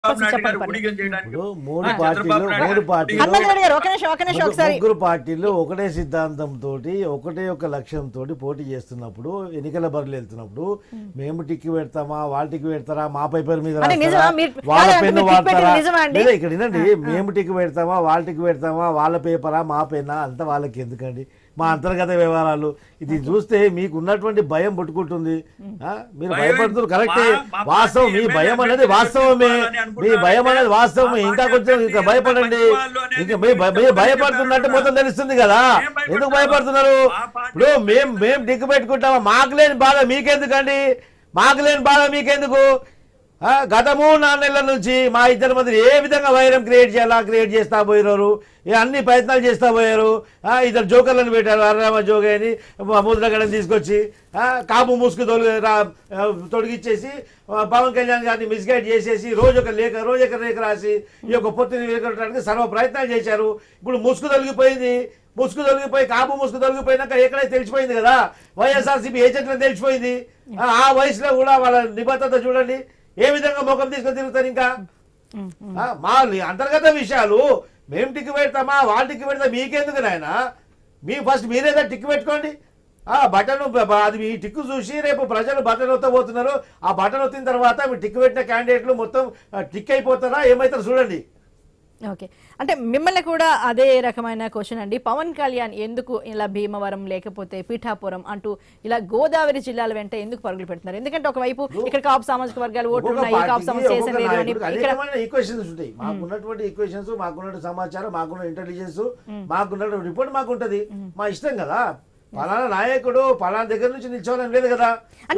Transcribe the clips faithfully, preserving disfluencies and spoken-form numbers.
మూడు పార్టీలు మూడు పార్టీలు ముగ్గురు పార్టీలు ఒకటే సిద్ధాంతంతో ఒకటే ఒక లక్ష్యంతో పోటీ చేస్తున్నప్పుడు ఎన్నికల బరిలో వెళ్తున్నప్పుడు మేము టిక్కి పెడతామా వాళ్ళ టిక్కి పెడతారా మా పేపర్ మీద వాళ్ళ పెన్ను వాడతారా లేదా ఇక్కడ వినండి మేము టిక్కి పెడతామా వాళ్ళ టిక్కి పెడతామా వాళ్ళ పేపరా మా పెన్నా అంతా వాళ్ళకి ఎందుకండి మా అంతర్గత వ్యవహారాలు ఇది చూస్తే మీకు ఉన్నటువంటి భయం పుట్టుకుంటుంది మీరు భయపడుతున్నారు కరెక్టే వాస్తవం మీ భయం అనేది వాస్తవమే మీ భయం అనేది వాస్తవమే ఇంకా కొంచెం ఇంకా భయపడండి ఇంకా మీరు భయపడుతున్నట్టు మొత్తం తెలుస్తుంది కదా ఎందుకు భయపడుతున్నారు ఇప్పుడు మేము మేము దిక్కు పెట్టుకుంటామా మాకు లేని బాధ మీకెందుకండి మాకు లేని బాధ మీకెందుకు గత మూడు నాలుగు నెలల నుంచి మా ఇద్దరి మధ్య ఏ విధంగా వైరం క్రియేట్ చేయాలా క్రియేట్ చేస్తా పోయినారు అన్ని ప్రయత్నాలు చేస్తా పోయారు ఇద్దరు జోకర్లను పెట్టారు అర్రామ జోగి అని ముద్రగడని తీసుకొచ్చి కాపు ముసుగు తొలగి తొలగిచ్చేసి పవన్ కళ్యాణ్ గారిని మిస్గైడ్ చేసేసి రోజు ఒక లేఖ రోజు ఒక లేఖ రాసి ఈ యొక్క పొత్తుని వేయడానికి సర్వ ప్రయత్నాలు చేశారు ఇప్పుడు ముసుగు తొలగిపోయింది ముసుగు తొలగిపోయి కాపు ముసుగు తొలగిపోయినాక ఎక్కడైతే తెలిసిపోయింది కదా వైఎస్ఆర్సీపీ ఏజెంట్లను తెలిసిపోయింది ఆ వయసులో కూడా వాళ్ళ నిబద్ధత చూడండి ఏ విధంగా ముఖం తీసుకొని తిరుగుతారు ఇంకా మా అంతర్గత విషయాలు మేము టిక్కు పెడతామా వాళ్ళు టిక్కు పెడతా మీకెందుకు నాయన మీ ఫస్ట్ మీరేదా టిక్కు పెట్టుకోండి ఆ బటన్ అది మీ టిక్కు చూసి రేపు ప్రజలు బటన్ ఒత్తబోతున్నారు ఆ బటన్ ఒత్తిన తర్వాత మీ టిక్కు పెట్టిన క్యాండిడేట్లు మొత్తం టిక్ అయిపోతారా ఏమవుతారో చూడండి ఓకే అంటే మిమ్మల్ని కూడా అదే రకమైన క్వశ్చన్ అండి పవన్ కళ్యాణ్ ఎందుకు ఇలా భీమవరం లేకపోతే పీఠాపురం అంటూ ఇలా గోదావరి జిల్లాల వెంట ఎందుకు పరుగులు పెడుతున్నారు ఎందుకంటే ఒకవైపు ఇక్కడ కాపు సామాజిక వర్గాలు ఓట్లు ఉన్నాయి కాపు సమస్య ఈక్వేషన్స్ ఉంటాయి మాకున్నటువంటి ఈక్వేషన్స్ మాకున్న సమాచారం మాకున్న ఇంటెలిజెన్స్ మాకున్న రిపోర్ట్ మాకుంటది మా ఇష్టం కదా పలానా నాయకుడు పలానా దగ్గర నుంచి నిల్చోవాలని లేదు కదా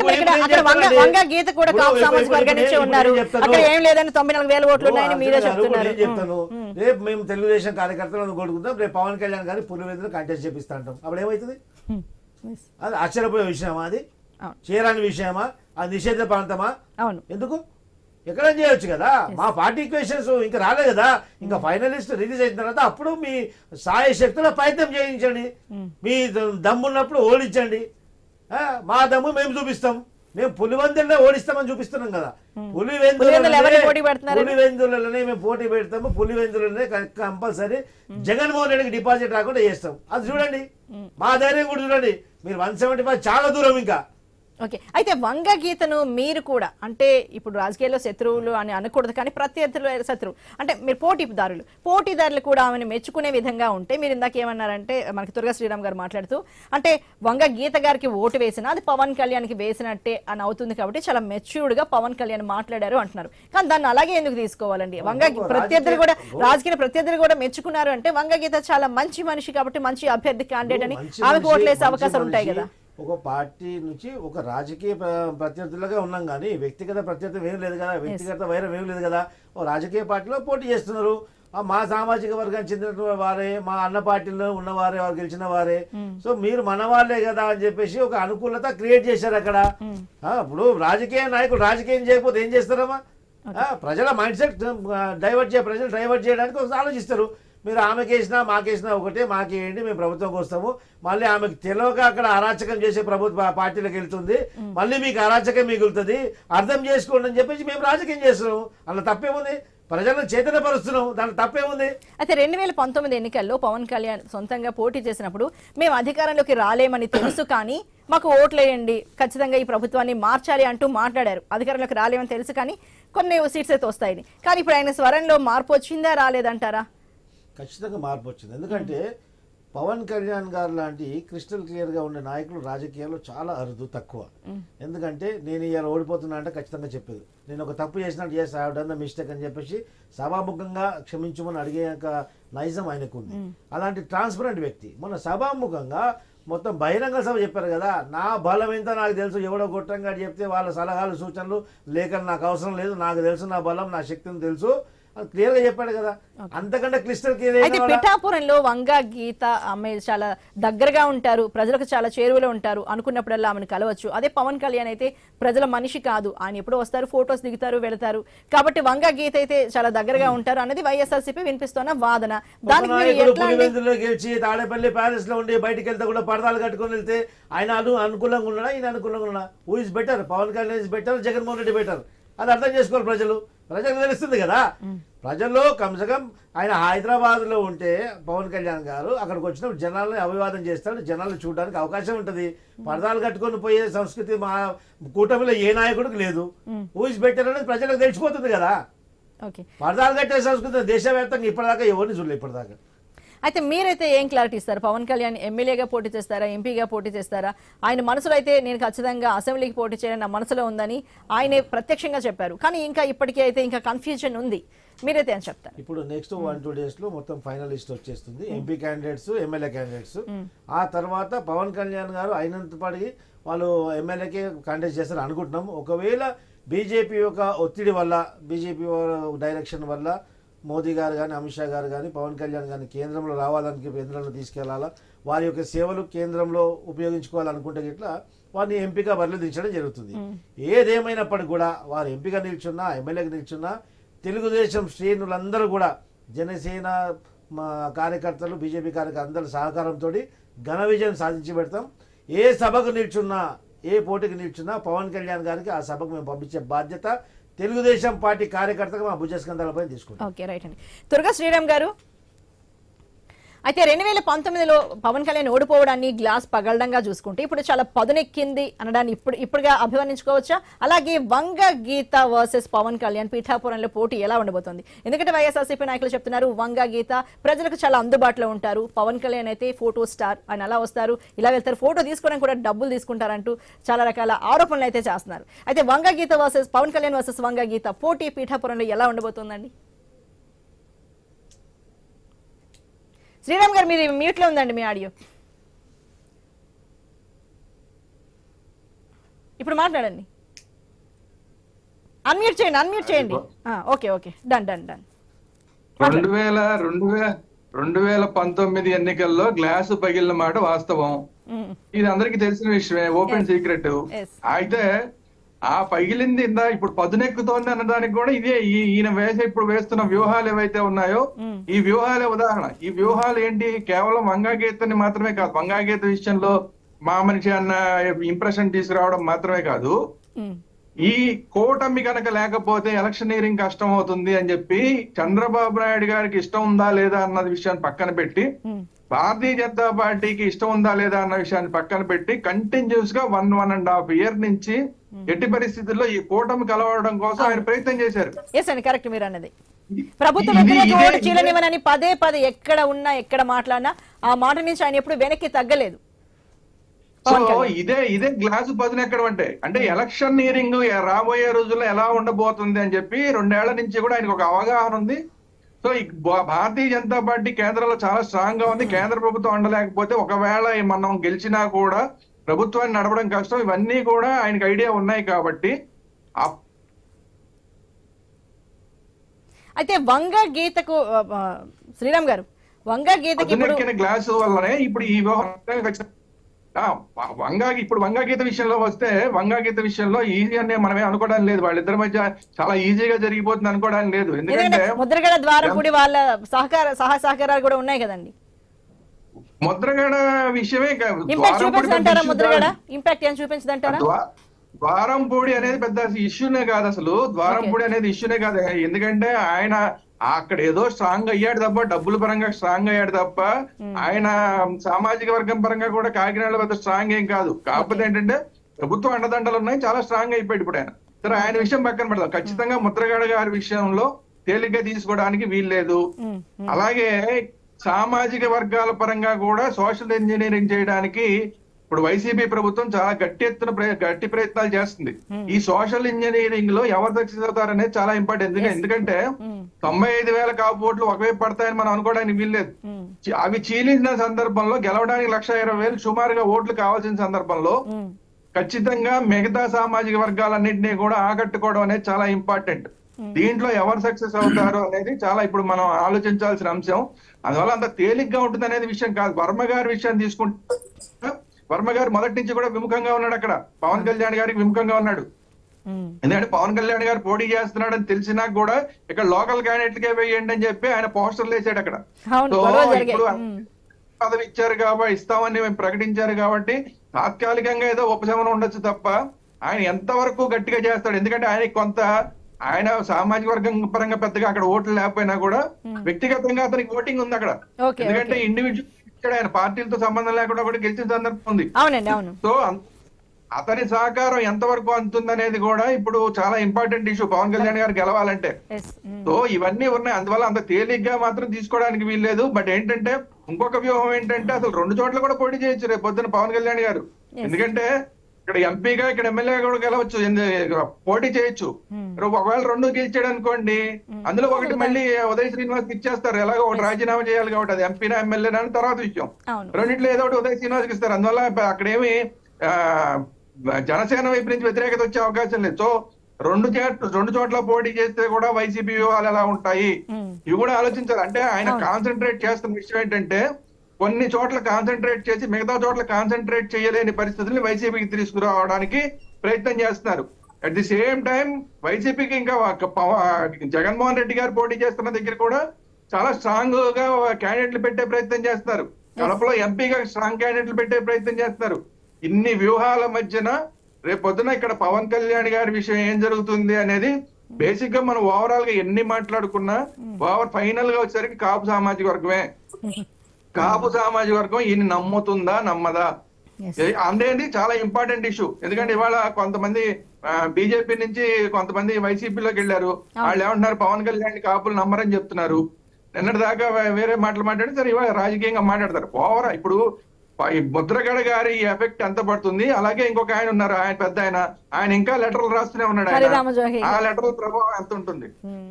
చెప్తాను రేపు మేము తెలుగుదేశం కార్యకర్తలను కొడుకుంటాం రేపు పవన్ కళ్యాణ్ గారి పులివెందులు కంటెస్ట్ చేపిస్తా అంటాం అప్పుడు ఏమవుతుంది అది ఆశ్చర్యపోయే విషయమా అది చేయరాని విషయమా అది నిషేధ ప్రాంతమా ఎందుకు ఎక్కడ చేయొచ్చు కదా మా పార్టీ ఈక్వేషన్స్ ఇంకా రాలే కదా ఇంకా ఫైనలిస్ట్ రిలీజ్ అయిన తర్వాత అప్పుడు మీ సాయ శక్తుల ప్రయత్నం చేయించండి మీ దమ్మున్నప్పుడు ఓడించండి మా దమ్ము మేము చూపిస్తాం మేము పులివెందులనే ఓడిస్తామని చూపిస్తున్నాం కదా పులివెందులనే పులివెందులనే మేము పోటీ పెడతాము పులివెందులనే కంపల్సరీ జగన్మోహన్ రెడ్డికి డిపాజిట్ రాకుండా చేస్తాం అది చూడండి మా ధైర్యం కూడా చూడండి మీరు వన్ సెవెంటీ ఫైవ్ చాలా దూరం ఇంకా ఓకే అయితే వంగ గీతను మీరు కూడా అంటే ఇప్పుడు రాజకీయాల్లో శత్రువులు అని అనకూడదు కానీ ప్రత్యర్థులు శత్రువు అంటే మీరు పోటీదారులు పోటీదారులు కూడా ఆమెను మెచ్చుకునే విధంగా ఉంటే మీరు ఇందాక ఏమన్నారంటే మనకి దుర్గా శ్రీరామ్ గారు మాట్లాడుతూ అంటే వంగ గీత గారికి ఓటు వేసినా అది పవన్ కళ్యాణ్కి వేసినట్టే అని అవుతుంది కాబట్టి చాలా మెచ్యూర్డ్ గా పవన్ కళ్యాణ్ మాట్లాడారు అంటున్నారు కానీ దాన్ని అలాగే ఎందుకు తీసుకోవాలండి వంగ ప్రత్యర్థులు కూడా రాజకీయ ప్రత్యర్థులు కూడా మెచ్చుకున్నారు అంటే వంగ గీత చాలా మంచి మనిషి కాబట్టి మంచి అభ్యర్థి క్యాండిడేట్ అని ఆమెకు ఓట్లు వేసే అవకాశాలు ఉంటాయి కదా ఒక పార్టీ నుంచి ఒక రాజకీయ ప్రత్యర్థులుగా ఉన్నాం కానీ వ్యక్తిగత ప్రత్యర్థం ఏం లేదు కదా వ్యక్తిగత వైరం ఏం లేదు కదా ఓ రాజకీయ పార్టీలో పోటీ చేస్తున్నారు మా సామాజిక వర్గానికి చెందిన వారే మా అన్న పార్టీలో ఉన్నవారే వారు గెలిచిన వారే సో మీరు మన వాళ్ళే కదా అని చెప్పేసి ఒక అనుకూలత క్రియేట్ చేశారు అక్కడ ఇప్పుడు రాజకీయ నాయకులు రాజకీయం చేయకపోతే ఏం చేస్తారమ్మా ప్రజల మైండ్ సెట్ డైవర్ట్ చేయ ప్రజలు డైవర్ట్ చేయడానికి ఒకసారి ఆలోచిస్తారు మీరు ఆమెకేసినా మాకేసినా ఒకటే మాకేయండి మేము ప్రభుత్వంకి వస్తాము మళ్ళీ ఆమెకు తెలియక అక్కడ అరాచకం చేసే ప్రభుత్వ పార్టీలకు వెళ్తుంది మళ్ళీ మీకు అరాచకం మిగులుతుంది అర్థం చేసుకోండి అని చెప్పేసి మేము రాజకీయం చేస్తున్నాము అలా తప్పేముంది ప్రజలను చైతన్యపరుస్తున్నాం దాంట్లో తప్పేముంది అయితే రెండు వేల పంతొమ్మిది ఎన్నికల్లో పవన్ కళ్యాణ్ సొంతంగా పోటీ చేసినప్పుడు మేము అధికారంలోకి రాలేమని తెలుసు కానీ మాకు ఓట్లేయండి ఖచ్చితంగా ఈ ప్రభుత్వాన్ని మార్చాలి అంటూ మాట్లాడారు అధికారంలోకి రాలేమని తెలుసు కానీ కొన్ని సీట్స్ అయితే వస్తాయని కానీ ఇప్పుడు ఆయన స్వరంలో మార్పు వచ్చిందా రాలేదంటారా ఖచ్చితంగా మార్పు వచ్చింది ఎందుకంటే పవన్ కళ్యాణ్ గారు లాంటి క్రిస్టల్ క్లియర్గా ఉండే నాయకులు రాజకీయాల్లో చాలా అరుదు తక్కువ ఎందుకంటే నేను ఇలా ఓడిపోతున్నా అంటే ఖచ్చితంగా చెప్పేది నేను ఒక తప్పు చేసినట్టు చేసి I have done the mistake అని చెప్పేసి సభాముఖంగా క్షమించమని అడిగే నైజం ఆయనకు ఉంది అలాంటి ట్రాన్స్పరెంట్ వ్యక్తి మొన్న సభాముఖంగా మొత్తం బహిరంగ సభ చెప్పారు కదా నా బలం ఎంత నాకు తెలుసు ఎవడో గొట్టంగా చెప్తే వాళ్ళ సలహాలు సూచనలు లేఖలు నాకు అవసరం లేదు నాకు తెలుసు నా బలం నా శక్తిని తెలుసు క్లియర్ గా చెప్పాడు కదా అంతకంటే క్లిస్టర్ అయితే పిఠాపురంలో వంగ గీత ఆమె చాలా దగ్గరగా ఉంటారు ప్రజలకు చాలా చేరువలో ఉంటారు అనుకున్నప్పుడల్లా ఆమెను కలవచ్చు అదే పవన్ కళ్యాణ్ అయితే ప్రజల మనిషి కాదు ఆయన ఎప్పుడు వస్తారు ఫోటోస్ దిగుతారు వెళతారు కాబట్టి వంగ గీత అయితే చాలా దగ్గరగా ఉంటారు అనేది వైఎస్ఆర్సీపీ వినిపిస్తున్న వాదన దానికి గెలిచి తాడేపల్లి ప్యాలెస్ లో ఉండి బయటకు వెళ్తే కూడా పరదాలు కట్టుకుని వెళ్తే ఆయన అను అనుకూలంగా ఉన్నాడా ఈయన అనుకూలంగా ఉన్నా who is better Pawan Kalyan is better Jaganmohan Reddy better అది అర్థం చేసుకోవాలి ప్రజలు ప్రజలకు తెలుస్తుంది కదా. ప్రజల్లో కమ్సకం ఆయన హైదరాబాద్ లో ఉంటే పవన్ కళ్యాణ్ గారు అక్కడికి వచ్చినప్పుడు జనాలను అభివాదం చేస్తాడు, జనాలను చూడడానికి అవకాశం ఉంటది. పరదాలు కట్టుకొని పోయే సంస్కృతి మా కూటమిలో ఏ నాయకుడికి లేదు. హూ ఇస్ బెటర్ అనేది ప్రజలకు తెలిసిపోతుంది కదా. పరదాలు కట్టే సంస్కృతి దేశవ్యాప్తంగా ఇప్పటిదాకా ఎవరిని చూడలేదు ఇప్పటిదాకా. అయితే మీరైతే ఏం క్లారిటీ ఇస్తారు? పవన్ కళ్యాణ్ ఎమ్మెల్యేగా పోటీ చేస్తారా, ఎంపీగా పోటీ చేస్తారా? ఆయన మనసులో అయితే నేను ఖచ్చితంగా అసెంబ్లీకి పోటీ చేయాలని నా మనసులో ఉందని ఆయనే ప్రత్యక్షంగా చెప్పారు. కానీ ఇంకా ఇప్పటికీ అయితే ఇంకా కన్ఫ్యూజన్ ఉంది. మీరైతే ఏం చెప్తారు? ఇప్పుడు నెక్స్ట్ వన్ టూ డేస్ లో మొత్తం ఫైనల్ లిస్ట్ వచ్చేస్తుంది, ఎంపీ క్యాండిడేట్స్, ఎమ్మెల్యే క్యాండిడేట్స్. ఆ తర్వాత పవన్ కళ్యాణ్ గారు అయినంత పడి వాళ్ళు ఎమ్మెల్యేకే కంటెస్ట్ చేస్తారు అనుకుంటున్నాం. ఒకవేళ బీజేపీ యొక్క ఒత్తిడి వల్ల, బీజేపీ డైరెక్షన్ వల్ల మోదీ గారు కానీ, అమిత్ షా గారు కానీ, పవన్ కళ్యాణ్ కానీ కేంద్రంలో రావాలని, కేంద్రంలో తీసుకెళ్లాలా, వారి యొక్క సేవలు కేంద్రంలో ఉపయోగించుకోవాలనుకుంటే ఇట్లా వారిని ఎంపీగా బరిలో దించడం జరుగుతుంది. ఏదేమైనప్పటికీ కూడా వారు ఎంపీగా నిల్చున్నా, ఎమ్మెల్యేగా నిల్చున్నా తెలుగుదేశం శ్రేణులందరూ కూడా జనసేన కార్యకర్తలు, బీజేపీ కార్యకర్తలు అందరి సహకారంతో ఘన విజయం సాధించి పెడతాం. ఏ సభకు నిల్చున్నా, ఏ పోటీకి నిల్చున్నా పవన్ కళ్యాణ్ గారికి ఆ సభకు మేము పంపించే బాధ్యత తెలుగుదేశం పార్టీ కార్యకర్తగా మా భుజస్కంధాలపై తీసుకుంటాం. ఓకే, రైట్ అండి. దుర్గా శ్రీరామ్ గారు, అయితే రెండు వేల పంతొమ్మిదిలో పవన్ కళ్యాణ్ ఓడిపోవడాన్ని గ్లాస్ పగలడంగా చూసుకుంటే ఇప్పుడు చాలా పదునెక్కింది అనడాన్ని ఇప్పుడు ఇప్పుడుగా అభివర్ణించుకోవచ్చా? అలాగే వంగ గీత వర్సెస్ పవన్ కళ్యాణ్ పీఠాపురంలో పోటీ ఎలా ఉండబోతోంది? ఎందుకంటే వైఎస్ఆర్సీపీ నాయకులు చెప్తున్నారు వంగ గీత ప్రజలకు చాలా అందుబాటులో ఉంటారు, పవన్ కళ్యాణ్ అయితే ఫోటో స్టార్ అని అలా వస్తారు, ఇలా వెళ్తారు, ఫోటో తీసుకోవడానికి కూడా డబ్బులు తీసుకుంటారంటూ చాలా రకాల ఆరోపణలు అయితే చేస్తున్నారు. అయితే వంగ గీత వర్సెస్ పవన్ కళ్యాణ్ వర్సెస్ వంగ గీత పోటీ పీఠాపురంలో ఎలా ఉండబోతోందండి? శ్రీరామ్ గారు మీరు మ్యూట్ లో ఉందండి మీ ఆడియో, ఇప్పుడు మాట్లాడండి. అన్మ్యూట్ చేయండి, అన్మ్యూట్ చేయండి. Okay okay done done done. రెండు వేల రెండు వేల రెండు వేల పంతొమ్మిది ఎన్నికల్లో గ్లాసు పగిలిన మాట వాస్తవం, ఇది అందరికి తెలిసిన విషయమే, ఓపెన్ సీక్రెట్. అయితే ఆ పగిలింది ఇందా ఇప్పుడు పదునెక్కుతోంది అనడానికి కూడా ఇదే ఈయన వేసే ఇప్పుడు వేస్తున్న వ్యూహాలు ఏవైతే ఉన్నాయో ఈ వ్యూహాలే ఉదాహరణ. ఈ వ్యూహాలు ఏంటి? కేవలం వంగాగీతని మాత్రమే కాదు, వంగాగీత విషయంలో మా మనిషి అన్న ఇంప్రెషన్ తీసుకురావడం మాత్రమే కాదు, ఈ కూటమి కనుక లేకపోతే ఎలక్షనీరింగ్ కష్టం అవుతుంది అని చెప్పి చంద్రబాబు నాయుడు గారికి ఇష్టం ఉందా లేదా అన్న విషయాన్ని పక్కన పెట్టి, భారతీయ జనతా పార్టీకి ఇష్టం ఉందా లేదా అన్న విషయాన్ని పక్కన పెట్టి కంటిన్యూస్ గా one one and half year నుంచి ఎట్టి పరిస్థితుల్లో ఈ కూటమి కలవడం కోసం ఆయన ప్రయత్నం చేశారు. కరెక్ట్ మీరు అన్నది. ప్రభుత్వం పదే పదే ఎక్కడ ఉన్నా ఎక్కడ మాట్లాడినా ఆ మాట నుంచి ఆయన ఎప్పుడు వెనక్కి తగ్గలేదు. సో ఇదే ఇదే గ్లాసు పదునెక్కడం అంటే అంటే ఎలక్షన్ నీరింగ్ రాబోయే రోజుల్లో ఎలా ఉండబోతుంది అని చెప్పి రెండేళ్ల నుంచి కూడా ఆయనకు ఒక అవగాహన ఉంది. సో ఈ భారతీయ జనతా పార్టీ కేంద్రంలో చాలా స్ట్రాంగ్ గా ఉంది. కేంద్ర ప్రభుత్వం ఉండలేకపోతే ఒకవేళ మనం గెలిచినా కూడా ప్రభుత్వాన్ని నడపడం కష్టం. ఇవన్నీ కూడా ఆయనకు ఐడియా ఉన్నాయి కాబట్టి. అయితే వంగ గీతకు శ్రీరామ్ గారు, వంగ గీతకి గ్లాసు వల్లనే ఇప్పుడు ఈ వ్యవహారం వంగా ఇప్పుడు వంగా గీత విషయంలో వస్తే, వంగా గీత విషయంలో ఈజీ అనే మనమే అనుకోవడానికి లేదు, వాళ్ళిద్దరి మధ్య చాలా ఈజీగా జరిగిపోతుంది అనుకోవడానికి లేదు. ఎందుకంటే ముద్రగడ ద్వారంపూడి వాళ్ళ సహకార సహా సహకారాలు కూడా ఉన్నాయి కదండి. ముద్రగడ విషయమే ఇంపాక్ట్ ఏం చూపించదంటారా? ద్వారంపూడి అనేది పెద్ద ఇష్యూనే కాదు, అసలు ద్వారంపూడి అనేది ఇష్యూనే కాదు. ఎందుకంటే ఆయన అక్కడ ఏదో స్ట్రాంగ్ అయ్యాడు తప్ప, డబ్బుల పరంగా స్ట్రాంగ్ అయ్యాడు తప్ప, ఆయన సామాజిక వర్గం పరంగా కూడా కాకినాడలో పెద్ద స్ట్రాంగ్ ఏం కాదు. కాకపోతే ఏంటంటే ప్రభుత్వ అండదండలు ఉన్నాయి, చాలా స్ట్రాంగ్ అయిపోయాడు ఇప్పుడు ఆయన. సరే ఆయన విషయం పక్కన పెడతాం. ఖచ్చితంగా ముద్రగడ గారి విషయంలో తేలిగ్గా తీసుకోవడానికి వీల్లేదు. అలాగే సామాజిక వర్గాల పరంగా కూడా సోషల్ ఇంజనీరింగ్ చేయడానికి ఇప్పుడు వైసీపీ ప్రభుత్వం చాలా గట్టి ఎత్తున గట్టి ప్రయత్నాలు చేస్తుంది. ఈ సోషల్ ఇంజనీరింగ్ లో ఎవరు సక్సెస్ అవుతారనేది చాలా ఇంపార్టెంట్. ఎందుకంటే తొంభై ఐదు వేల కాపు ఓట్లు ఒకవైపు పడతాయని మనం అనుకోవడానికి వీల్లేదు. అవి చీలించిన సందర్భంలో గెలవడానికి లక్ష ఇరవై వేలు సుమారుగా ఓట్లు కావాల్సిన సందర్భంలో ఖచ్చితంగా మిగతా సామాజిక వర్గాలన్నింటినీ కూడా ఆకట్టుకోవడం అనేది చాలా ఇంపార్టెంట్. దీంట్లో ఎవరు సక్సెస్ అవుతారు అనేది చాలా ఇప్పుడు మనం ఆలోచించాల్సిన అంశం. అందువల్ల అంత తేలిగ్గా ఉంటుంది అనేది విషయం కాదు. వర్మ గారి విషయాన్ని తీసుకుంటే వర్మ గారు మొదటి నుంచి కూడా విముఖంగా ఉన్నాడు, అక్కడ పవన్ కళ్యాణ్ గారికి విముఖంగా ఉన్నాడు. ఎందుకంటే పవన్ కళ్యాణ్ గారు పోటీ చేస్తున్నాడు అని తెలిసినా కూడా ఇక్కడ లోకల్ క్యాండిడేట్లకే వేయండి అని చెప్పి ఆయన పోస్టర్లు వేసాడు అక్కడ. సో ఇప్పుడు పదవి ఇచ్చారు కాబట్టి, ఇస్తామని ప్రకటించారు కాబట్టి తాత్కాలికంగా ఏదో ఉపశమనం ఉండొచ్చు తప్ప ఆయన ఎంతవరకు గట్టిగా చేస్తాడు. ఎందుకంటే ఆయన కొంత ఆయన సామాజిక వర్గం పరంగా పెద్దగా అక్కడ ఓట్లు లేకపోయినా కూడా వ్యక్తిగతంగా అతనికి ఓటింగ్ ఉంది అక్కడ. ఎందుకంటే ఇండివిజువల్ ఇక్కడ ఆయన పార్టీలతో సంబంధం లేకుండా కూడా గెలిచిన సందర్భం ఉంది. సో అతని సహకారం ఎంతవరకు అందుతుందనేది కూడా ఇప్పుడు చాలా ఇంపార్టెంట్ ఇష్యూ పవన్ కళ్యాణ్ గారు గెలవాలంటే. సో ఇవన్నీ ఉన్నాయి, అందువల్ల అంత తేలిగ్గా మాత్రం తీసుకోవడానికి వీల్లేదు. బట్ ఏంటంటే ఇంకొక వ్యూహం ఏంటంటే అసలు రెండు చోట్ల కూడా పోటీ చేయొచ్చు రేపు పొద్దున పవన్ కళ్యాణ్ గారు. ఎందుకంటే ఇక్కడ ఎంపీగా ఇక్కడ ఎమ్మెల్యేగా కూడా గెలవచ్చు, పోటీ చేయొచ్చు. ఒకవేళ రెండు గెలిచాడు అనుకోండి, అందులో ఒకటి మళ్ళీ ఉదయ్ శ్రీనివాస్ ఇచ్చేస్తారు. ఎలాగో ఒకటి రాజీనామా చేయాలి కాబట్టి అది ఎంపీనా ఎమ్మెల్యేనా అని తర్వాత విషయం. రెండింటిలో ఏదో ఒకటి ఉదయ్ శ్రీనివాస్కి ఇస్తారు. అందువల్ల అక్కడేమి ఆ జనసేన వైపు నుంచి వ్యతిరేకత వచ్చే అవకాశం లేదు. సో రెండు రెండు చోట్ల పోటీ చేస్తే కూడా వైసీపీ వ్యూహాలు ఎలా ఉంటాయి ఇవి కూడా ఆలోచించాలి. అంటే ఆయన కాన్సన్ట్రేట్ చేస్తున్న విషయం ఏంటంటే కొన్ని చోట్ల కాన్సన్ట్రేట్ చేసి మిగతా చోట్ల కాన్సన్ట్రేట్ చేయలేని పరిస్థితుల్ని వైసీపీకి తీసుకురావడానికి ప్రయత్నం చేస్తున్నారు. అట్ ది సేమ్ టైం వైసీపీకి ఇంకా జగన్మోహన్ రెడ్డి గారు పోటీ చేస్తున్న దగ్గర కూడా చాలా స్ట్రాంగ్ గా క్యాండిడేట్లు పెట్టే ప్రయత్నం చేస్తున్నారు. కడపలో ఎంపీగా స్ట్రాంగ్ క్యాండిడేట్లు పెట్టే ప్రయత్నం చేస్తున్నారు. ఇన్ని వ్యూహాల మధ్యన రేపు పొద్దున ఇక్కడ పవన్ కళ్యాణ్ గారి విషయం ఏం జరుగుతుంది అనేది బేసిక్ గా మనం ఓవరాల్ గా ఎన్ని మాట్లాడుకున్నా ఓవర్ ఫైనల్ గా వచ్చేసరికి కాపు సామాజిక వర్గమే. కాపు సామాజిక వర్గం ఈయన నమ్ముతుందా నమ్మదా అనేది చాలా ఇంపార్టెంట్ ఇష్యూ. ఎందుకంటే ఇవాళ కొంతమంది బీజేపీ నుంచి కొంతమంది వైసీపీలోకి వెళ్ళారు. వాళ్ళు ఏమంటున్నారు, పవన్ కళ్యాణ్ కాపులు నమ్మరని చెప్తున్నారు. నిన్నటి దాకా వేరే మాటలు మాట్లాడి సరే ఇవాళ రాజకీయంగా మాట్లాడతారు. ఓవరా ఇప్పుడు ముద్రగడ గారి ఎఫెక్ట్ ఎంత పడుతుంది, అలాగే ఇంకొక ఆయన ఉన్నారు, ఆయన పెద్ద ఆయన ఆయన ఇంకా లెటర్లు రాస్తూనే ఉన్నాడు. ఆ లెటర్ల ప్రభావం ఎంత ఉంటుంది.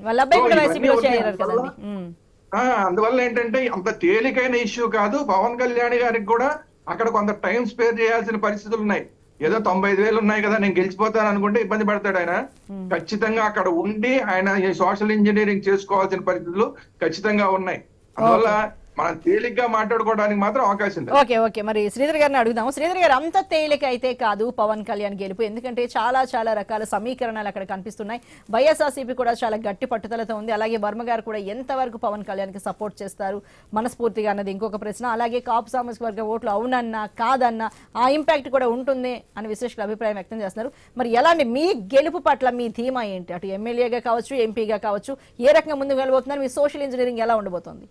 అందువల్ల ఏంటంటే అంత తేలికైన ఇష్యూ కాదు. పవన్ కళ్యాణ్ గారికి కూడా అక్కడ కొంత టైం స్పేర్ చేయాల్సిన పరిస్థితులు ఉన్నాయి. ఏదో తొంభై ఐదు వేలు ఉన్నాయి కదా నేను గెలిచిపోతాను అనుకుంటే ఇబ్బంది పడతాడు ఆయన. ఖచ్చితంగా అక్కడ ఉండి ఆయన సోషల్ ఇంజనీరింగ్ చేసుకోవాల్సిన పరిస్థితులు ఖచ్చితంగా ఉన్నాయి. అందువల్ల మనం తేలిగ్గా మాట్లాడుకోవడానికి మాత్రం అవకాశం ఉంది. ఓకే ఓకే మరి శ్రీధర్ గారిని అడుగుదాము. శ్రీధర్ గారు, అంత తేలిక అయితే కాదు పవన్ కళ్యాణ్ గెలుపు, ఎందుకంటే చాలా చాలా రకాల సమీకరణాలు అక్కడ కనిపిస్తున్నాయి. వైఎస్ఆర్సీపీ కూడా చాలా గట్టి పట్టుదలతో ఉంది. అలాగే వర్మ గారు కూడా ఎంతవరకు పవన్ కళ్యాణ్ కి సపోర్ట్ చేస్తారు మనస్ఫూర్తిగా అన్నది ఇంకొక ప్రశ్న. అలాగే కాపు సామాజిక వర్గ ఓట్లు అవునన్నా కాదన్నా ఆ ఇంపాక్ట్ కూడా ఉంటుంది అని విశ్లేషకులు అభిప్రాయం వ్యక్తం చేస్తున్నారు. మరి ఎలాంటి మీ గెలుపు పట్ల మీ ధీమా ఏంటి? అటు ఎమ్మెల్యేగా కావచ్చు, ఎంపీగా కావచ్చు, ఏ రకంగా ముందుకు వెళ్ళబోతున్నారు? మీ సోషల్ ఇంజనీరింగ్ ఎలా ఉండబోతోంది?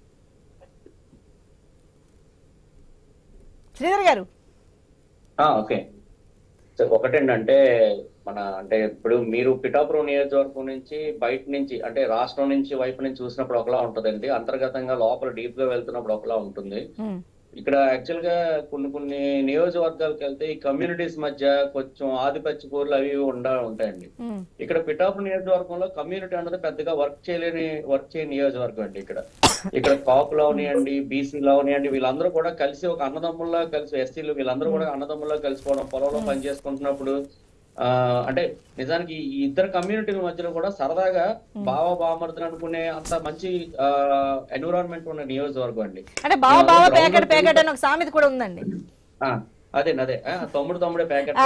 శ్రీధర్ గారు. ఓకే, ఒకటేంటంటే మన అంటే ఇప్పుడు మీరు పిఠాపురం నియోజకవర్గం నుంచి బయట నుంచి అంటే రాష్ట్రం నుంచి వైపు నుంచి చూసినప్పుడు ఒకలా ఉంటదండి, అంతర్గతంగా లోపల డీప్ గా వెళ్తున్నప్పుడు ఒకలా ఉంటుంది. ఇక్కడ యాక్చువల్ గా కొన్ని కొన్ని నియోజకవర్గాలకు వెళ్తే ఈ కమ్యూనిటీస్ మధ్య కొంచెం ఆధిపత్య పోర్లు అవి ఉండ ఉంటాయండి. ఇక్కడ పిఠాపురం నియోజకవర్గంలో కమ్యూనిటీ అన్నది పెద్దగా వర్క్ చేయలేని వర్క్ చేయని నియోజకవర్గం అండి. ఇక్కడ ఇక్కడ కాపులు అవనియండి, బీసీలు అవనియండి, వీళ్ళందరూ కూడా కలిసి ఒక అన్నదమ్ముల్లా కలిసి, ఎస్సీలు వీళ్ళందరూ కూడా అన్నదమ్ముల్లా కలిసిపోవడం, పొలంలో పనిచేసుకుంటున్నప్పుడు ఆ అంటే నిజానికి ఈ ఇద్దరు కమ్యూనిటీల మధ్యలో కూడా సరదాగా బావ బావమర్దులు అనుకునే అంత మంచి ఎన్విరాన్మెంట్ ఉన్న నియోజకవర్గం అండి. అంటే బావ బావ ప్యాకెట్ ప్యాకెట్ అని ఒక సామెత కూడా ఉందండి. అదే అదే తమ్ముడు తమ్ముడే ప్యాకెట్.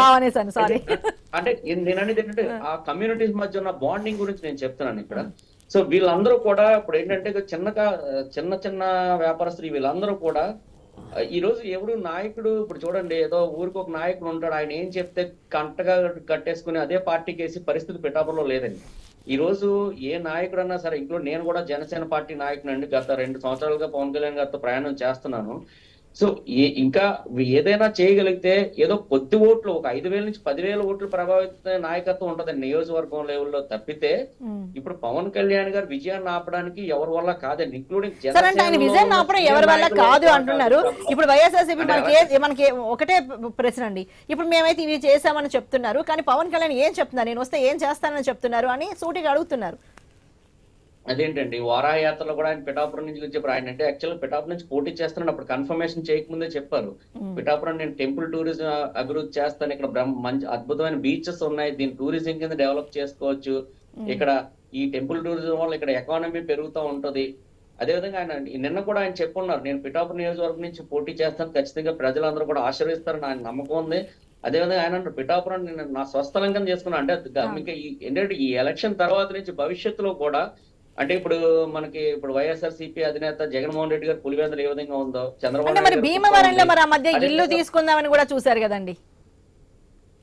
అంటే నేను అనేది ఏంటంటే ఆ కమ్యూనిటీస్ మధ్య ఉన్న బాండింగ్ గురించి నేను చెప్తున్నాను ఇక్కడ. సో వీళ్ళందరూ కూడా ఇప్పుడు ఏంటంటే చిన్నగా చిన్న చిన్న వ్యాపారస్తులు వీళ్ళందరూ కూడా ఈ రోజు ఎవడు నాయకుడు ఇప్పుడు చూడండి, ఏదో ఊరికి ఒక నాయకుడు ఉంటాడు, ఆయన ఏం చెప్తే కంటగా కట్టేసుకుని అదే పార్టీకి వేసి పరిస్థితి పిఠాపురంలో లేదండి. ఈ రోజు ఏ నాయకుడు అన్నా సరే, ఇంట్లో నేను కూడా జనసేన పార్టీ నాయకునండి, గత రెండు సంవత్సరాలుగా పవన్ కళ్యాణ్ గారితో ప్రయాణం చేస్తున్నాను. సో ఇంకా ఏదైనా చేయగలిగితే ఏదో కొద్ది ఓట్లు ఒక ఐదు వేల నుంచి పదివేల ఓట్లు ప్రభావిత నాయకత్వం ఉంటదండి నియోజకవర్గం లెవెల్లో తప్పితే ఇప్పుడు పవన్ కళ్యాణ్ గారు విజయాన్ని ఆపడానికి ఎవరి వల్ల కాదండి, ఇంక్లూడింగ్ విజయాన్ని ఆపడం ఎవరి వల్ల కాదు అంటున్నారు. ఇప్పుడు వైఎస్ఆర్సీపీ మనకి మనకి ఒకటే ప్రశ్న అండి, ఇప్పుడు మేమైతే ఇవి చేశామని చెప్తున్నారు, కానీ పవన్ కళ్యాణ్ ఏం చెప్తున్నారు, నేను వస్తే ఏం చేస్తానని చెప్తున్నారు అని సూటిగా అడుగుతున్నారు. అదేంటండి వారాయాత్రలో కూడా ఆయన పిఠాపురం నుంచి చెప్పారు. ఆయన అంటే యాక్చువల్ పిఠాపురం నుంచి పోటీ చేస్తున్నాను అప్పుడు కన్ఫర్మేషన్ చేయకముందే చెప్పారు, పిఠాపురం నేను టెంపుల్ టూరిజం అభివృద్ధి చేస్తాను, ఇక్కడ మంచి అద్భుతమైన బీచెస్ ఉన్నాయి, దీని టూరిజం కింద డెవలప్ చేసుకోవచ్చు, ఇక్కడ ఈ టెంపుల్ టూరిజం వల్ల ఇక్కడ ఎకానమీ పెరుగుతూ ఉంటది. అదేవిధంగా ఆయన నిన్న కూడా ఆయన చెప్పున్నారు, నేను పిఠాపురం నియోజకవర్గం నుంచి పోటీ చేస్తాను, ఖచ్చితంగా ప్రజలందరూ కూడా ఆశీర్వదిస్తారని ఆయన నమ్మకం ఉంది. అదేవిధంగా ఆయన అన్నారు పిఠాపురం నేను నా స్వస్థలంగా చేసుకున్నా. అంటే ఇంకా ఏంటంటే ఈ ఎలక్షన్ తర్వాత నుంచి భవిష్యత్తులో కూడా అంటే ఇప్పుడు మనకి ఇప్పుడు వైఎస్ఆర్సీపీ అధినేత జగన్మోహన్ రెడ్డి గారు పులివెందులు ఏ విధంగా ఉందో, చంద్రబాబు మరి భీమవరంలో మరి ఆ మధ్య ఇల్లు తీసుకుందామని కూడా చూశారు కదండి.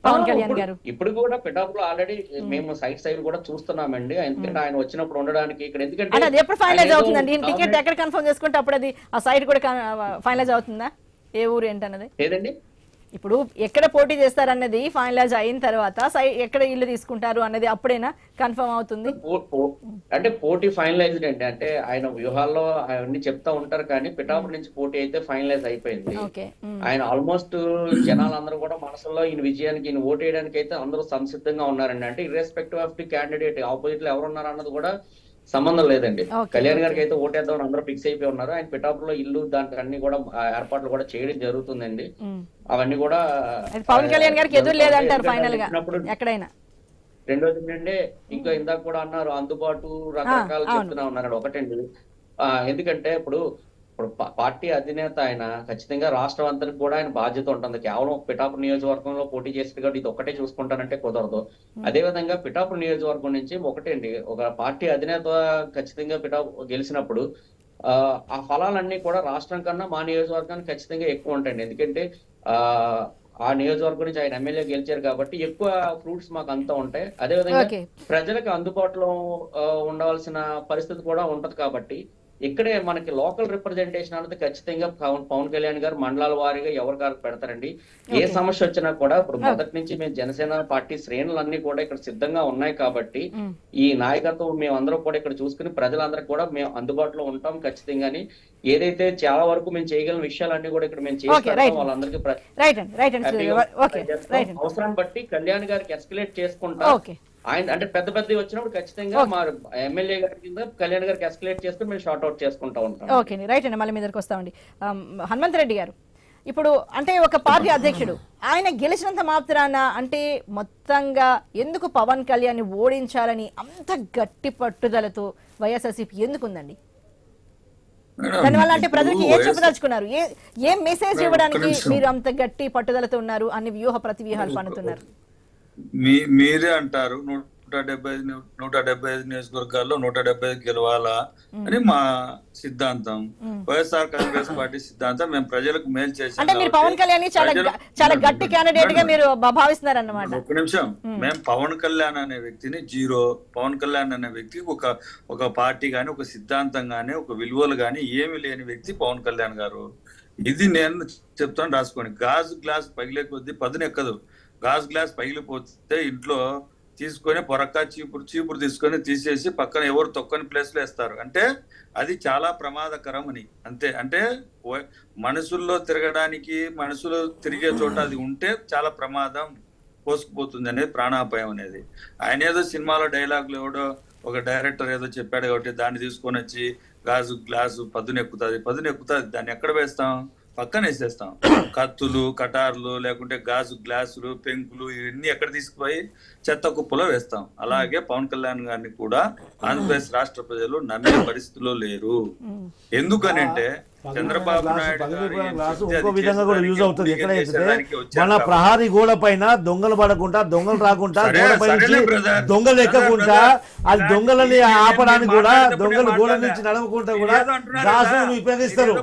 పవన్ కళ్యాణ్ గారు ఇప్పుడు కూడా పిఠాపురం ఆల్రెడీ మేము సైట్ సైడ్ కూడా చూస్తున్నామండి. ఎందుకంటే ఆయన వచ్చినప్పుడు ఉండడానికి ఇక్కడ ఎందుకంటే అది ఎప్పుడు ఫైనలైజ్ అవుతుందండి? టికెట్ ఎక్కడ కన్ఫర్మ్ చేసుకుంటే అప్పుడు అది ఆ సైట్ కూడా ఫైనలైజ్ అవుతుందా? ఏ ఊరు ఏంటన్నది ఏదండి ఇప్పుడు ఎక్కడ పోటీ చేస్తారన్నది ఫైనలైజ్ అయిన తర్వాత సైట్ ఎక్కడ ఇల్లు తీసుకుంటారు అన్నది అప్పుడేనా కన్ఫర్మ్ అవుతుంది? అంటే పోటీ ఫైనలైజ్డ్ అండి. అంటే ఆయన వ్యూహాల్లో అవన్నీ చెప్తా ఉంటారు కానీ పిఠాపురం నుంచి పోటీ అయితే ఫైనలైజ్ అయిపోయింది. ఆయన ఆల్మోస్ట్ జనాలందరూ కూడా మనసులో ఈయన విజయానికి ఈయన ఓటు వేయడానికి అయితే అందరూ సంసిద్ధంగా ఉన్నారండి. అంటే irrespective of the candidate opposite లో ఎవరు ఉన్నారు అన్నది కూడా సంబంధం లేదండి. కళ్యాణ్ గారికి అయితే ఓటేద్దామని అందరూ ఫిక్స్ అయిపోయి ఉన్నారు. ఆయన పిఠాపురంలో ఇల్లు దానికి అన్ని కూడా ఏర్పాట్లు కూడా చేయడం జరుగుతుందండి. అవన్నీ కూడా పవన్ కళ్యాణ్ గారికి ఎదురు లేదంటారు ఫైనల్ గా ఎక్కడైనా. రెండోది ఏంటంటే ఇంకా ఇందాక కూడా అన్నారు అందుబాటు రకరకాలు చెప్తున్నా ఉన్నారు. ఒకటండి ఎందుకంటే ఇప్పుడు ఇప్పుడు పార్టీ అధినేత ఆయన ఖచ్చితంగా రాష్ట్రం అంతరికి కూడా ఆయన బాధ్యత ఉంటుంది. కేవలం పిఠాపురం నియోజకవర్గంలో పోటీ చేసి కాబట్టి ఇది ఒక్కటే చూసుకుంటానంటే కుదరదు. అదే విధంగా పిఠాపురం నియోజకవర్గం నుంచి ఒకటండి ఒక పార్టీ అధినేత ఖచ్చితంగా పిఠాపు గెలిచినప్పుడు ఆ ఆ ఫలాలన్నీ కూడా రాష్ట్రం కన్నా మా నియోజకవర్గానికి ఖచ్చితంగా ఎక్కువ ఉంటాయండి. ఎందుకంటే ఆ ఆ నియోజకవర్గం నుంచి ఆయన ఎమ్మెల్యే గెలిచారు కాబట్టి ఎక్కువ ఫ్రూట్స్ మాకు అంతా ఉంటాయి. అదేవిధంగా ప్రజలకు అందుబాటులో ఉండవలసిన పరిస్థితి కూడా ఉంటది. కాబట్టి ఇక్కడే మనకి లోకల్ రిప్రజెంటేషన్ అనేది ఖచ్చితంగా పవన్ కళ్యాణ్ గారు మండలాల వారీగా ఎవరి గారు పెడతారండి. ఏ సమస్య వచ్చినా కూడా ఇప్పుడు మొదటి నుంచి మేము జనసేన పార్టీ శ్రేణులన్నీ కూడా ఇక్కడ సిద్ధంగా ఉన్నాయి. కాబట్టి ఈ నాయకత్వం మేమందరం కూడా ఇక్కడ చూసుకుని ప్రజలందరికీ కూడా మేము అందుబాటులో ఉంటాం ఖచ్చితంగాని. ఏదైతే చాలా వరకు మేము చేయగలిగిన విషయాలన్నీ కూడా ఇక్కడ మేము చేస్తాం. వాళ్ళందరికీ అవసరాన్ని బట్టి కళ్యాణ్ గారికి ఎస్కలేట్ చేసుకుంటాం. ఆయన అంటే పెద్ద పెద్దవి వచ్చినప్పుడు ఖచ్చితంగా మా ఎమ్మెల్యే గారి కింద కళ్యాణ్ గారికి ఎస్కలేట్ చేసుకుని మేము షార్ట్ అవుట్ చేసుకుంటా ఉంటాం. ఓకే రైట్ అండి. మళ్ళీ మీ దగ్గరకు వస్తామండి. హనుమంత్ రెడ్డి గారు, ఇప్పుడు అంటే ఒక పార్టీ అధ్యక్షుడు ఆయన గెలిచినంత మాత్రాన అంటే మొత్తంగా ఎందుకు పవన్ కళ్యాణ్ ఓడించాలని అంత గట్టి పట్టుదలతో వైఎస్ఆర్సీపీ ఎందుకుందండి? దానివల్ల అంటే ప్రజలకి ఏం చెప్పదలుచుకున్నారు? ఏ ఏం మెసేజ్ ఇవ్వడానికి మీరు అంత గట్టి పట్టుదలతో ఉన్నారు? అన్ని వ్యూహ ప్రతి వ్యూహాలు పన్నుతున్నారు. మీ మీరే అంటారు నూట డెబ్బై ఐదు నూట డెబ్బై ఐదు నియోజకవర్గాల్లో నూట డెబ్బై ఐదు గెలవాలా అని మా సిద్ధాంతం. వైఎస్ఆర్ కాంగ్రెస్ పార్టీ సిద్ధాంతం మేము ప్రజలకు మేలు చేసాం. అంటే మీరు పవన్ కళ్యాణ్ చాలా చాలా గట్టి క్యాండిడేట్ గా మీరు భావిస్తున్నారు అన్నమాట. ఒక్క నిమిషం, మేము పవన్ కళ్యాణ్ అనే వ్యక్తిని జీరో, పవన్ కళ్యాణ్ అనే వ్యక్తికి ఒక ఒక పార్టీ గాని ఒక సిద్ధాంతం గాని ఒక విలువలు గాని ఏమి లేని వ్యక్తి పవన్ కళ్యాణ్ గారు. ఇది నేను చెప్తాను, రాసుకోండి. గాజు గ్లాస్ పగిలే కొద్దీ పదునెక్కదు. గాజు గ్లాస్ పగిలిపోతే ఇంట్లో తీసుకొని పొరక్క చీపురు చీపురు తీసుకొని తీసేసి పక్కన ఎవరు తొక్కని ప్లేస్ లో వేస్తారు. అంటే అది చాలా ప్రమాదకరం అని. అంతే. అంటే మనుషుల్లో తిరగడానికి మనుషులు తిరిగే చోట అది ఉంటే చాలా ప్రమాదం పోసుకుపోతుంది అనేది, ప్రాణాపాయం అనేది. ఆయన ఏదో సినిమాలో డైలాగులు ఎవడో ఒక డైరెక్టర్ ఏదో చెప్పాడు కాబట్టి దాన్ని తీసుకొని వచ్చి గాజు గ్లాసు పదునెక్కుతుంది పదునెక్కుతుంది దాన్ని ఎక్కడ వేస్తాం? పక్కన వేసేస్తాం. కత్తులు కటార్లు లేకుంటే గాజు గ్లాసులు పెంకులు ఇవన్నీ ఎక్కడ తీసుకుపోయి చెత్త కుప్పలో వేస్తాం. అలాగే పవన్ కళ్యాణ్ గారిని కూడా ఆంధ్రప్రదేశ్ రాష్ట్ర ప్రజలు నమ్మే పరిస్థితిలో లేరు. ఎందుకనంటే చంద్రబాబు నాయుడు ఇంకో విధంగా కూడా యూజ్ అవుతుంది. ఎక్కడైతే మన ప్రహారీ గోడ పైన దొంగలు పడకుండా దొంగలు రాకుండా గోడ పై నుంచి దొంగలు ఎక్కకుండా అది దొంగలని ఆపడానికి కూడా దొంగలు గోడ నుంచి నడవకుండా కూడా గ్లాసులను ఉపయోగిస్తారు.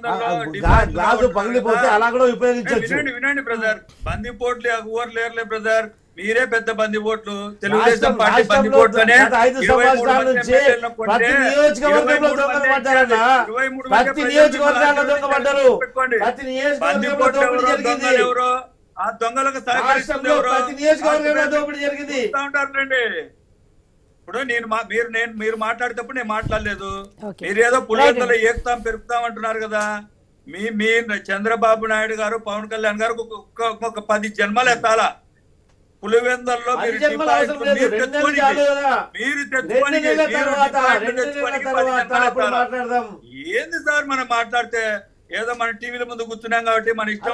గ్లాసు పగిలిపోతే అలా కూడా ఉపయోగించవచ్చు. వినండి బ్రదర్, బందిపోట్లు ఎవరు లేరులే బ్రదర్, మీరే పెద్ద బందిపోట్లు. తెలుగుదేశం పార్టీ బందిపోట్లనే ఐదు సంవత్సరాల నుంచి ప్రతి నియోజకవర్గంలో దొంగలు పడ్డారన్నా, ప్రతి నియోజకవర్గాల్లో దొంగ పడ్డారు. ప్రతి నియోజకవర్గంలో దోపిడీ జరిగింది. ఆ దొంగలకు ప్రతి నియోజకవర్గంలో దోపిడీ జరిగింది. ఉంటారండి. ఇప్పుడు నేను మీరు నేను మీరు మాట్లాడేటప్పుడు నేను మాట్లాడలేదు. మీరు ఏదో పులివెందులో ఏకుతాం పెరుగుతాం అంటున్నారు కదా. మీ మీ చంద్రబాబు నాయుడు గారు పవన్ కళ్యాణ్ గారు ఒక పది జన్మలు ఎత్తాలా. పులివెందుల్లో మీరు తెచ్చుకొని ఏంది సార్ మనం మాట్లాడితే? ఏదో మన టీవీల ముందు కూర్చున్నాం కాబట్టి మన ఇష్టం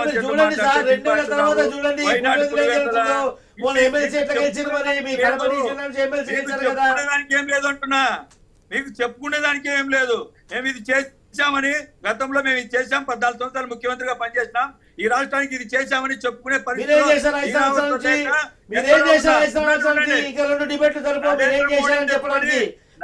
చెప్పుకునేదానికి ఏం లేదు అంటున్నా. మీకు చెప్పుకునేదానికి ఏం లేదు. మేము ఇది చేశామని గతంలో మేము ఇది చేశాం, పద్నాలుగు సంవత్సరాలు ముఖ్యమంత్రిగా పనిచేసినాం, ఈ రాష్ట్రానికి ఇది చేశామని చెప్పుకునే పరిస్థితి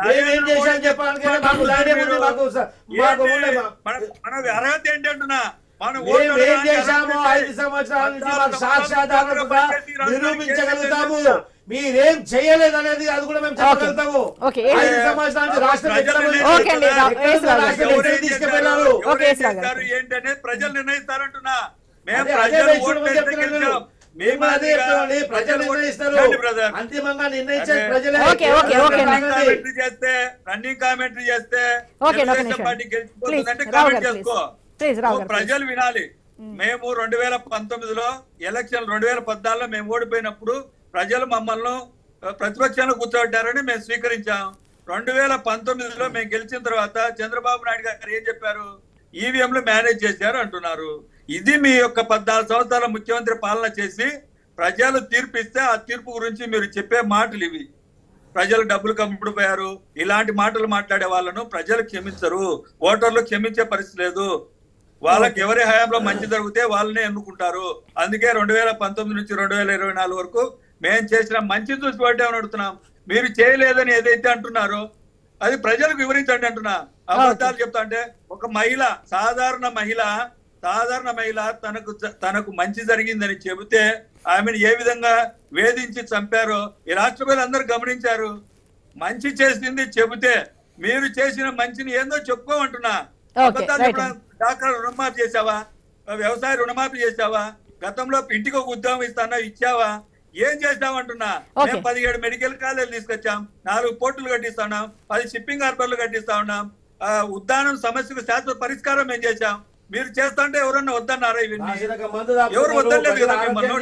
మన అర్హత ఏంటి అంటున్నా. మన మేము ఓటర్లు ఏం కానీ చేశామో ఎలా ఐదు సంవత్సరాల నుంచి మాకు పద్నాలుగు సాక్ష్యాధారాలుగా సంవత్సరాలు నిరూపించగలుగుతాము. చేసి మీరేం చేయలేదు అనేది అది కూడా మేము చెప్పగలుగుతాము. ఓకే. ఐదు సంవత్సరాల నుంచి రాష్ట్రం ఎక్కడ పోయింది? ఓకే అండి, రా- ఎక్కడ వేసి రావు. రాష్ట్రం ఎవరేం ఎక్కడికి తీసుకుపోయినారు? చేశారు, ఓకే, ఎవరేం వేసి రావు. చేశారు ఏంటనేది ప్రజలు నిర్ణయిస్తారంటున్నా. మేము అదే- అదే ప్రజలు విషయం ఓటు వేస్తే చెప్తున్నాను నేను. గెలిచాం. మేము అదే చెప్తున్నామండి. ప్రజలు ఓటు నిర్ణయిస్తారు. చేయండి బ్రదర్. అంతిమంగా నిర్ణయించేది అదే. ప్రజలే. Okay, okay, okay. Running commentary చేస్తే రన్నింగ్ కామెంటరీ చేస్తే ఓకే, ఒక తెలుగుదేశం నిమిషం. పార్టీ గెలిచిపోతుందంటే ప్లీజ్, రావు కామెంట్ గారు, చేసుకో. ప్లీజ్, రావు నువ్వు గారు, ప్రజలు వినాలి. మేము రెండు వేల పంతొమ్మిదిలో ఎలక్షన్ రెండు వేల పద్నాలుగులో మేము ఓడిపోయినప్పుడు ప్రజలు మమ్మల్ని ప్రతిపక్షంలో కూర్చోబెట్టారని మేము స్వీకరించాం. రెండు వేల పంతొమ్మిదిలో మేము గెలిచిన తర్వాత చంద్రబాబు నాయుడు గారు ఏం చెప్పారు? ఈవీఎంలు మేనేజ్ చేశారు అంటున్నారు. ఇది మీ యొక్క పద్నాలుగు సంవత్సరాల ముఖ్యమంత్రి పాలన చేసి ప్రజలు తీర్పు ఇస్తే ఆ తీర్పు గురించి మీరు చెప్పే మాటలు ఇవి. ప్రజలు డబ్బులు కమ్ముడిపోయారు, ఇలాంటి మాటలు మాట్లాడే వాళ్ళను ప్రజలు క్షమించరు, ఓటర్లు క్షమించే పరిస్థితి లేదు. వాళ్ళకి ఎవరి హయాంలో మంచి జరిగితే వాళ్ళనే ఎన్నుకుంటారు. అందుకే రెండు వేల పంతొమ్మిది నుంచి రెండు వేల ఇరవై నాలుగు వరకు మేము చేసిన మంచి చూసి పడ్డామని అడుగుతున్నాం. మీరు చేయలేదని ఏదైతే అంటున్నారో అది ప్రజలకు వివరించండి అంటున్నా. అబద్ధాలు చెప్తా అంటే ఒక మహిళ, సాధారణ మహిళ సాధారణ మహిళ తనకు తనకు మంచి జరిగిందని చెబితే ఆమెను ఏ విధంగా వేధించి చంపారో ఈ రాష్ట్ర ప్రజలందరూ గమనించారు. మంచి చేసింది చెబితే మీరు చేసిన మంచిని ఏందో చెప్పుకోమంటున్నా. అబద్ధాలు చెప్పడం. డాక్టర్ రుణమాఫీ చేసావా? వ్యవసాయ రుణమాఫీ చేసావా? గతంలో ఇంటికి ఒక ఉద్యోగం ఇస్తానా, ఇచ్చావా? ఏం చేస్తామంటున్నా. మేము పదిహేడు మెడికల్ కాలేజీలు తీసుకొచ్చాం, నాలుగు పోర్టులు కట్టిస్తా ఉన్నాం, పది షిప్పింగ్ హార్బర్లు కట్టిస్తా ఉన్నాం, ఉద్దానం సమస్యకు శాశ్వత పరిష్కారం మేము చేశాం. మీరు చేస్తా అంటే ఎవరన్నా వద్దన్నారా? ఇవన్నీ ఎవరు వద్దలేదు కదా.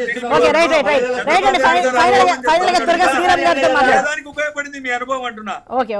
దానికి ఉపయోగపడింది మీ అనుభవం అంటున్నా.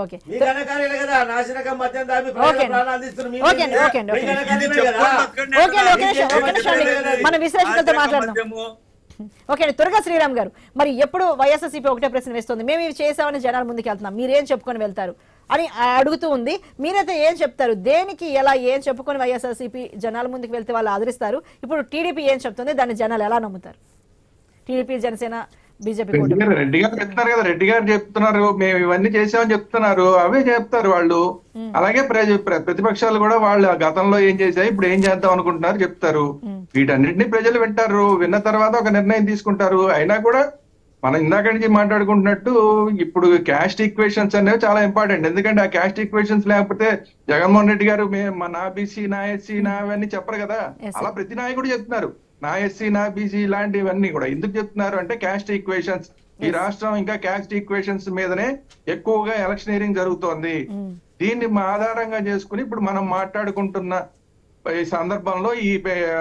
మన విశ్లేషకులతో మాట్లాడదాం. ఓకే అండి, త్వరగా శ్రీరామ్ గారు, మరి ఎప్పుడు వైఎస్ఆర్సీపీ ఒకటే ప్రశ్న వేస్తుంది, మేము ఇవి చేసామని జనాల ముందుకు వెళ్తున్నాం, మీరేం చెప్పుకొని వెళ్తారు అని అడుగుతూ ఉంది. మీరైతే ఏం చెప్తారు? దేనికి ఎలా ఏం చెప్పుకొని వైఎస్ఆర్సీపీ జనాల ముందుకు వెళ్తే వాళ్ళు ఆదరిస్తారు? ఇప్పుడు టీడీపీ ఏం చెప్తుంది, దాన్ని జనాలు ఎలా నమ్ముతారు? టీడీపీ, జనసేన, బీజేపీ రెడ్డి గారు చెప్తున్నారు కదా, రెడ్డి గారు చెప్తున్నారు మేము ఇవన్నీ చేసామని చెప్తున్నారు, అవే చెప్తారు వాళ్ళు. అలాగే ప్రతిపక్షాలు కూడా వాళ్ళు గతంలో ఏం చేశాయి, ఇప్పుడు ఏం చేద్దాం అనుకుంటున్నారు చెప్తారు. వీటన్నిటిని ప్రజలు వింటారు, విన్న తర్వాత ఒక నిర్ణయం తీసుకుంటారు. అయినా కూడా మనం ఇందాక నుంచి మాట్లాడుకుంటున్నట్టు ఇప్పుడు క్యాస్ట్ ఈక్వేషన్స్ అనేవి చాలా ఇంపార్టెంట్. ఎందుకంటే ఆ క్యాస్ట్ ఈక్వేషన్స్ లేకపోతే జగన్మోహన్ రెడ్డి గారు నా బీసీ, నా ఎస్సీ, నా అవన్నీ చెప్పరు కదా. అలా ప్రతి నాయకుడు చెప్తున్నారు నా ఎస్సీ, నా బీసీ ఇలాంటివన్నీ కూడా. ఎందుకు చెప్తున్నారు అంటే క్యాస్ట్ ఈక్వేషన్స్. ఈ రాష్ట్రం ఇంకా క్యాస్ట్ ఈక్వేషన్స్ మీదనే ఎక్కువగా ఎలక్షనీరింగ్ జరుగుతోంది. దీన్ని ఆధారంగా చేసుకుని ఇప్పుడు మనం మాట్లాడుకుంటున్న ఈ సందర్భంలో ఈ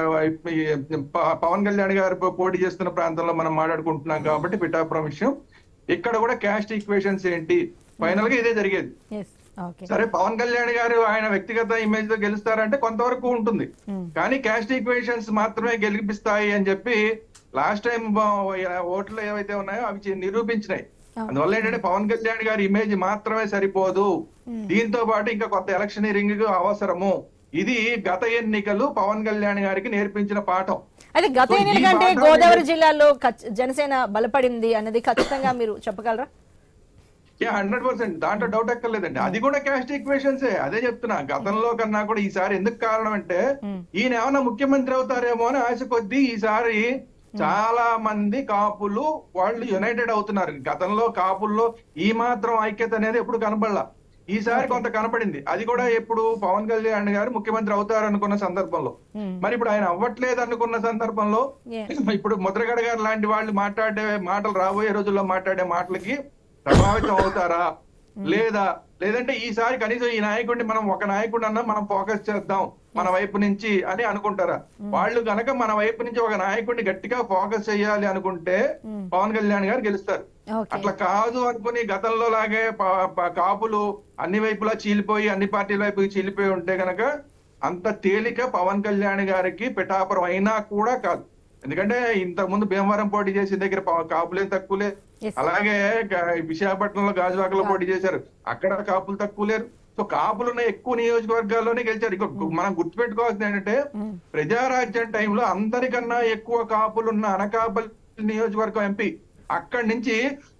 పవన్ కళ్యాణ్ గారు పోటీ చేస్తున్న ప్రాంతంలో మనం మాట్లాడుకుంటున్నాం కాబట్టి పిఠాపురం విషయం, ఇక్కడ కూడా క్యాస్ట్ ఈక్వేషన్స్ ఏంటి, ఫైనల్ గా ఇదే జరిగేది. సరే పవన్ కళ్యాణ్ గారు ఆయన వ్యక్తిగత ఇమేజ్ తో గెలుస్తారంటే కొంతవరకు ఉంటుంది, కానీ క్యాస్ట్ ఈక్వేషన్స్ మాత్రమే గెలిపిస్తాయి అని చెప్పి లాస్ట్ టైం ఓట్లు ఏవైతే ఉన్నాయో అవి నిరూపించినాయి. అందువల్ల ఏంటంటే పవన్ కళ్యాణ్ గారి ఇమేజ్ మాత్రమే సరిపోదు, దీంతో పాటు ఇంకా కొత్త ఎలక్షనీరింగ్ అవసరము. ఇది గత ఎన్నికలు పవన్ కళ్యాణ్ గారికి నేర్పించిన పాఠం. అయితే గత ఎన్నికల కంటే గోదావరి జిల్లాలో జనసేన బలపడింది అనేది ఖచ్చితంగా మీరు చెప్పగలరా? హండ్రెడ్ పర్సెంట్ దాంట్లో డౌట్ ఎక్కర్లేదండి. అది కూడా క్యాస్ట్ ఈక్వేషన్సే. అదే చెప్తున్నా, గతంలో కన్నా కూడా ఈసారి ఎందుకు కారణం అంటే ఈయన ఏమన్నా ముఖ్యమంత్రి అవుతారేమో అని ఆశ కొద్దీ ఈసారి చాలా మంది కాపులు వాళ్ళు యునైటెడ్ అవుతున్నారు. గతంలో కాపుల్లో ఈ మాత్రం ఐక్యత అనేది ఎప్పుడు కనపడలా, ఈసారి కొంత కనపడింది. అది కూడా ఎప్పుడు పవన్ కళ్యాణ్ గారు ముఖ్యమంత్రి అవుతారు అనుకున్న సందర్భంలో. మరి ఇప్పుడు ఆయన అవ్వట్లేదు అనుకున్న సందర్భంలో ఇప్పుడు ముద్రగడ గారు లాంటి వాళ్ళు మాట్లాడే మాటలు రాబోయే రోజుల్లో మాట్లాడే మాటలకి ప్రభావితం అవుతారా లేదా, లేదంటే ఈసారి కనీసం ఈ నాయకుడిని మనం ఒక నాయకుడు అన్నా మనం ఫోకస్ చేద్దాం మన వైపు నుంచి అని అనుకుంటారా? వాళ్ళు కనుక మన వైపు నుంచి ఒక నాయకుడిని గట్టిగా ఫోకస్ చేయాలి అనుకుంటే పవన్ కళ్యాణ్ గారు గెలుస్తారు. అట్లా కాదు అనుకుని గతంలో లాగే కాపులు అన్ని వైపులా చీలిపోయి అన్ని పార్టీల వైపు చీలిపోయి ఉంటే గనక అంత తేలిక పవన్ కళ్యాణ్ గారికి పిఠాపురం అయినా కూడా కాదు. ఎందుకంటే ఇంతకు ముందు భీమవరం పోటీ చేసిన దగ్గర కాపులే తక్కువలే, అలాగే విశాఖపట్నంలో గాజువాకలో పోటీ చేశారు, అక్కడ కాపులు తక్కువ లేరు. సో కాపులున్న ఎక్కువ నియోజకవర్గాల్లోనే గెలిచారు. ఇక మనం గుర్తుపెట్టుకోవాల్సింది ఏంటంటే ప్రజారాజ్యం టైంలో అందరికన్నా ఎక్కువ కాపులున్న అనకాపల్లి నియోజకవర్గం ఎంపీ, అక్కడి నుంచి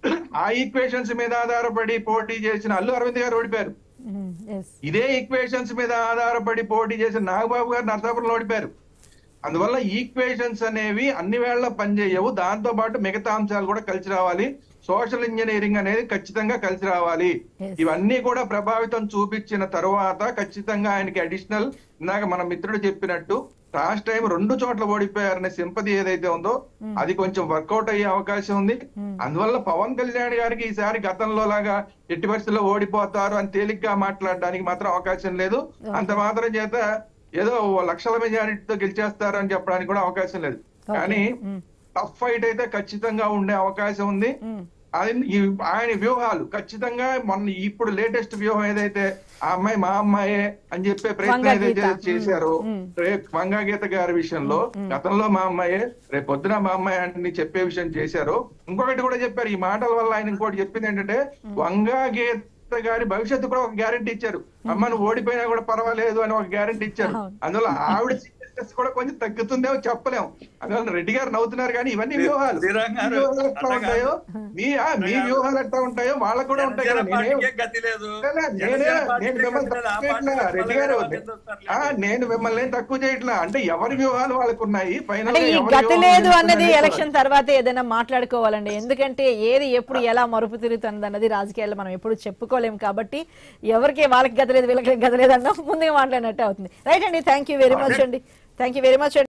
ఆ ఈక్వేషన్స్ మీద ఆధారపడి పోటీ చేసిన అల్లు అరవింద్ గారు ఓడిపోయారు. ఇదే ఈక్వేషన్స్ మీద ఆధారపడి పోటీ చేసిన నాగబాబు గారు నరసాపురంలో ఓడిపోయారు. అందువల్ల ఈక్వేషన్స్ అనేవి అన్ని వేళ పనిచేయవు. దాంతో పాటు మిగతా అంశాలు కూడా కలిసి రావాలి. సోషల్ ఇంజనీరింగ్ అనేది ఖచ్చితంగా కలిసి రావాలి. ఇవన్నీ కూడా ప్రభావితం చూపించిన తర్వాత ఖచ్చితంగా ఆయనకి అడిషనల్, ఇందాక మన మిత్రుడు చెప్పినట్టు లాస్ట్ టైం రెండు చోట్ల ఓడిపోయారనే సింపతి ఏదైతే ఉందో అది కొంచెం వర్కౌట్ అయ్యే అవకాశం ఉంది. అందువల్ల పవన్ కళ్యాణ్ గారికి ఈసారి గతంలో లాగా ఎట్టి పరిస్థితుల్లో ఓడిపోతారు అని తేలిగ్గా మాట్లాడడానికి మాత్రం అవకాశం లేదు. అంత మాత్రం చేత ఏదో లక్షల మెజారిటీతో గెలిచేస్తారు అని చెప్పడానికి కూడా అవకాశం లేదు. కానీ టఫ్ ఫైట్ అయితే ఖచ్చితంగా ఉండే అవకాశం ఉంది. అది ఆయన వ్యూహాలు ఖచ్చితంగా మొన్న ఇప్పుడు లేటెస్ట్ వ్యూహం ఏదైతే ఆ అమ్మాయి మా అమ్మాయే అని చెప్పే ప్రయత్నం ఏదైతే చేశారో వంగాగీత గారి విషయంలో, గతంలో మా అమ్మాయే రేపు పొద్దున మా అమ్మాయి అని చెప్పే విషయం చేశారు. ఇంకొకటి కూడా చెప్పారు, ఈ మాటల వల్ల ఆయన ఇంకోటి చెప్పింది ఏంటంటే వంగాగీత గారి భవిష్యత్తు కూడా ఒక గ్యారెంటీ ఇచ్చారు. అమ్మ నువ్వు ఓడిపోయినా కూడా పర్వాలేదు అని ఒక గ్యారెంటీ ఇచ్చారు. అందువల్ల ఆవిడ కూడా కొంచెం తగ్గుతుందేమో చెప్పలేము. అందువల్ల రెడ్డి గారు నవ్వుతున్నారు కానీ ఇవన్నీ వ్యూహాలు ఎట్లా ఉంటాయో మీ మీ వ్యూహాలు ఎట్లా ఉంటాయో వాళ్ళకు కూడా ఉంటాయి కదా. నేనే నేనే నేను మిమ్మల్ని తక్కువ చేయట్లా రెడ్డి గారు, నేను మిమ్మల్ని తక్కువ చేయట్లా. అంటే ఎవరి వ్యూహాలు వాళ్ళకు ఉన్నాయి. ఫైనల్ గతి లేదు అన్నది ఎలక్షన్ తర్వాత ఏదైనా మాట్లాడుకోవాలండి. ఎందుకంటే ఏది ఎప్పుడు ఎలా మరుపు తిరుగుతుంది అన్నది రాజకీయాల్లో మనం ఎప్పుడు చెప్పుకోలేము. కాబట్టి ఎవరికి వాళ్ళకి గతి లేదు వీళ్ళకి గతి లేదు అన్న ముందుగా మాట్లాడినట్టే అవుతుంది. రైట్ అండి, థ్యాంక్ యూ వెరీ మచ్ అండి. Thank you very much.